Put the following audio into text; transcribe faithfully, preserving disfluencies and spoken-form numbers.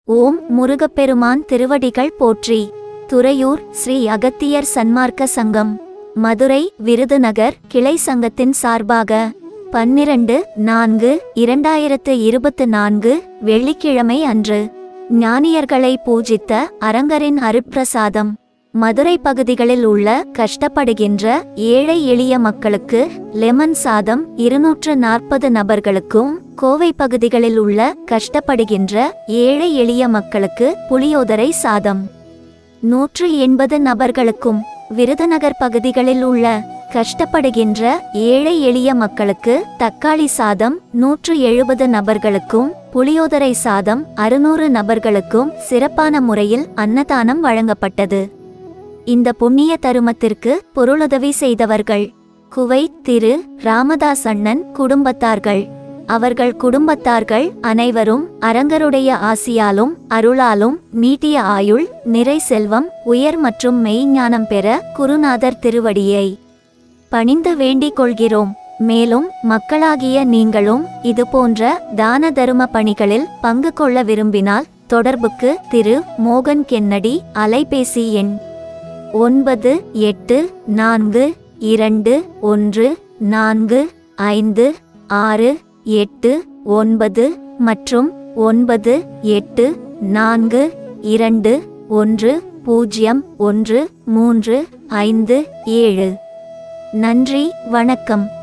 ஓம் முருகப்பெருமான் திருவடிகள் போற்றி. துறையூர் ஸ்ரீ அகத்தியர் சன்மார்க்க சங்கம், மதுரை விருதுநகர் கிளை சங்கத்தின் சார்பாக பன்னிரண்டு நான்கு இரண்டாயிரத்து இருபத்து நான்கு வெள்ளிக்கிழமை அன்று ஞானியர்களை பூஜித்த அரங்கரின் அருட்பிரசாதம் மதுரை பகுதிகளில் உள்ள கஷ்டப்படுகின்ற ஏழை எளிய மக்களுக்கு லெமன் சாதம் இருநூற்று நாற்பது நபர்களுக்கும், கோவை பகுதிகளில் உள்ள கஷ்டப்படுகின்ற ஏழை எளிய மக்களுக்கு புளியோதரை சாதம் நூற்று எண்பது நபர்களுக்கும், விருதுநகர் பகுதிகளில் உள்ள கஷ்டப்படுகின்ற ஏழை எளிய மக்களுக்கு தக்காளி சாதம் நூற்று எழுபது நபர்களுக்கும், புளியோதரை சாதம் அறுநூறு நபர்களுக்கும் சிறப்பான முறையில் அன்னதானம் வழங்கப்பட்டது. இந்த புண்ணிய தருமத்திற்கு பொருளுதவி செய்தவர்கள் குவைத் திரு ராமதாஸ் அண்ணன் குடும்பத்தார்கள். அவர்கள் குடும்பத்தார்கள் அனைவரும் அரங்கருடைய ஆசியாலும் அருளாலும் நீட்டிய ஆயுள், நிறை செல்வம், உயர் மற்றும் மெய்ஞானம் பெற குருநாதர் திருவடியை பணிந்து வேண்டிக் கொள்கிறோம். மேலும் மக்களாகிய நீங்களும் இதுபோன்ற தான தரும பணிகளில் பங்கு கொள்ள விரும்பினால் தொடர்புக்கு திரு மோகன் கென்னடி, அலைபேசி எண் ஒன்பது எட்டு நான்கு இரண்டு ஒன்று நான்கு ஐந்து ஆறு எட்டு ஒன்பது மற்றும் ஒன்பது எட்டு நான்கு இரண்டு ஒன்று பூஜ்ஜியம் ஒன்று மூன்று ஐந்து ஏழு. நன்றி, வணக்கம்.